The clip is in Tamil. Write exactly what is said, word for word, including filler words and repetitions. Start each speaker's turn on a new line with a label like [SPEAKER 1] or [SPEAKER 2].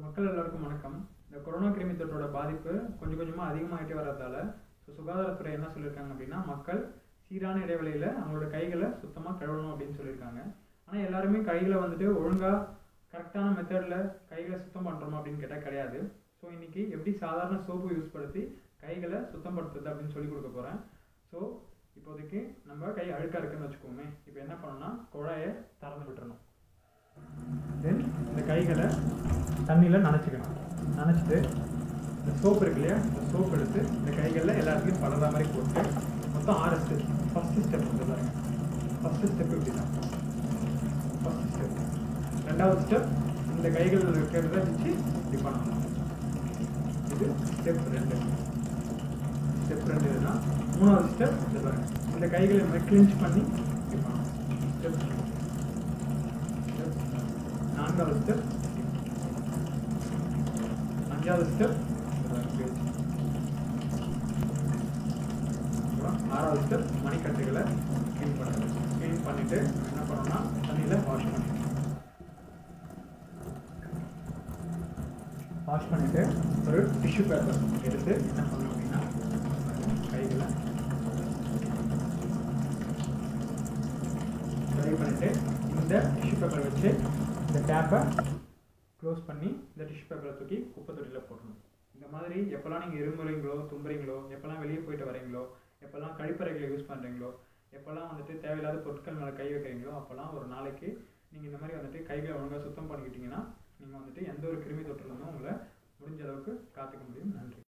[SPEAKER 1] மக்கள் எல்லாருக்கும் வணக்கம். இந்த கொரோனா கிருமி தொற்றோட பாதிப்பு கொஞ்சம் கொஞ்சமாக அதிகமாகிட்டே வர்றதால ஸோ சுகாதாரத்துறை என்ன சொல்லியிருக்காங்க அப்படின்னா, மக்கள் சீரான இடைவெளியில் அவங்களோட கைகளை சுத்தமாக கழுவணும் அப்படின்னு சொல்லியிருக்காங்க. ஆனால் எல்லாருமே கைகளை வந்துட்டு ஒழுங்காக கரெக்டான மெத்தடில் கைகளை சுத்தம் பண்ணுறோமா அப்படின்னு கேட்டால் கிடையாது. ஸோ இன்றைக்கி எப்படி சாதாரண சோப்பு யூஸ் படுத்தி கைகளை சுத்தப்படுத்துறது அப்படின்னு சொல்லி கொடுக்க போகிறேன். ஸோ இப்போதைக்கு நம்ம கை அழுக்காக இருக்குன்னு வச்சுக்கோமே. இப்போ என்ன பண்ணணும்னா, குழாயை திறந்து விட்டுறணும். தென் இந்த கைகளை தண்ணியில் நனைச்சிக்கணும். நனைச்சிட்டு இந்த சோப்பு இருக்கு இல்லையா, இந்த சோப்பு எடுத்து இந்த கைகளில் எல்லாத்துலேயும் படுற மாதிரி போட்டு மொத்தம் ஆறு ஸ்டெப். ஃபஸ்ட்டு ஸ்டெப் வந்து பாருங்க. ஃபஸ்ட்டு ஸ்டெப் இப்படி தான். First step. ரெண்டாவது ஸ்டெப் இந்த கைகள் இருக்கிறத வச்சு இப்படி பண்ணணும். இது ஸ்டெப் ரெண்டு. ஸ்டெப் ரெண்டு இதுனா மூணாவது ஸ்டெப் இது பாருங்க. இந்த கைகளை இந்த கிளின்ச் பண்ணி இப்படி பண்ணணும். ஸ்டெப் நான்காவது ஸ்டெப். அஞ்சாவது ஸ்டெப். ஆறாவது ஸ்டெப் மணிக்கட்டுகளை க்ளீன் பண்ணுறது. க்ளீன் பண்ணிவிட்டு என்ன பண்ணணும்னா, தண்ணியில் வாஷ் பண்ணிடணும். வாஷ் பண்ணிவிட்டு ஒரு டிஷ்யூ பேப்பர் எடுத்து என்ன பண்ணணும் அப்படின்னா, கைகளை ட்ரை பண்ணிவிட்டு இந்த டிஷ்யூ பேப்பரை வச்சு இந்த டேப்பை க்ளோஸ் பண்ணி இந்த டிஷ்யூ பேப்பரை தூக்கி குப்பை தொட்டியில் போடணும். இந்த மாதிரி எப்போல்லாம் நீங்கள் இருமுறீங்களோ, தும்புறீங்களோ, எப்போல்லாம் வெளியே போயிட்டு வரீங்களோ, எப்போல்லாம் கழிப்பறைகளை யூஸ் பண்ணுறீங்களோ, எப்போல்லாம் வந்துட்டு தேவையில்லாத பொருட்கள் மேலே கை வைக்கிறீங்களோ, அப்போல்லாம் ஒரு நாளைக்கு நீங்கள் இந்த மாதிரி வந்துட்டு கைகளை ஒழுங்காக சுத்தம் பண்ணிக்கிட்டீங்கன்னா நீங்கள் வந்துட்டு எந்த ஒரு கிருமி தொற்றுலேருந்தும் உங்களை முடிஞ்ச அளவுக்கு காத்துக்க முடியும். நன்றி.